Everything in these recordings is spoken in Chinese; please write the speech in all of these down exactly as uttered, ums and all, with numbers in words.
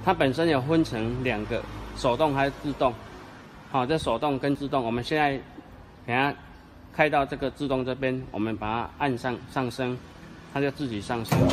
它本身有分成两个，手动还是自动。好，这手动跟自动，我们现在给它开到这个自动这边，我们把它按上上升，它就自己上升。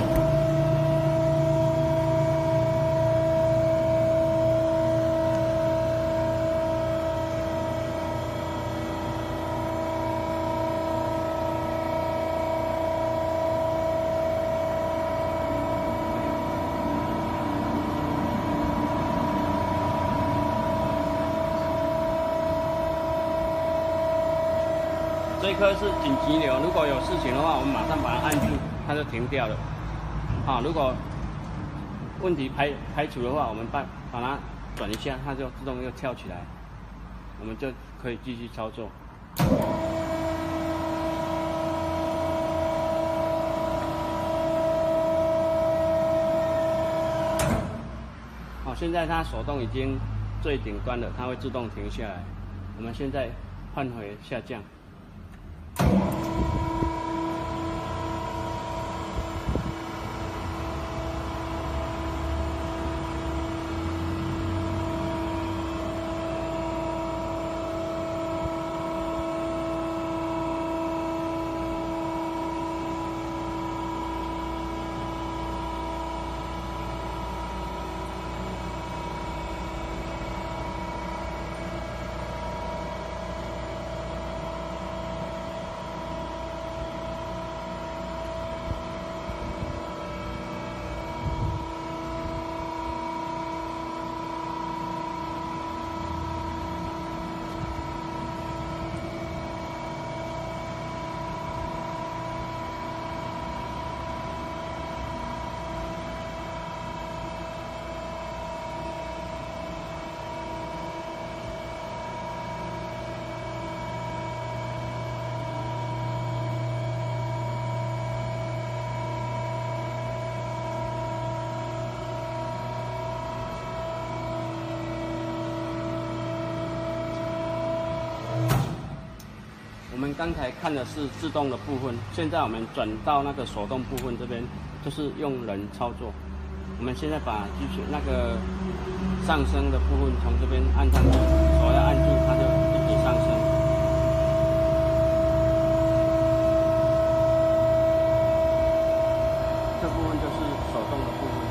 这一颗是紧急流，如果有事情的话，我们马上把它按住，它就停掉了。啊，如果问题排排除的话，我们把把它转一下，它就自动又跳起来，我们就可以继续操作。好，现在它手动已经最顶端了，它会自动停下来。我们现在换回下降。我们刚才看的是自动的部分，现在我们转到那个手动部分这边，就是用人操作。我们现在把继续那个上升的部分从这边按上去，手要按住，它就一直上升。这部分就是手动的部分。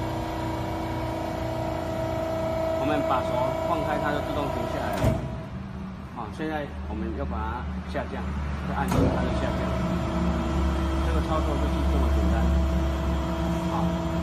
我们把手放开，它就自动停下来了。好，现在我们要把它下降，再按住它就下降。这个操作就是这么简单。好。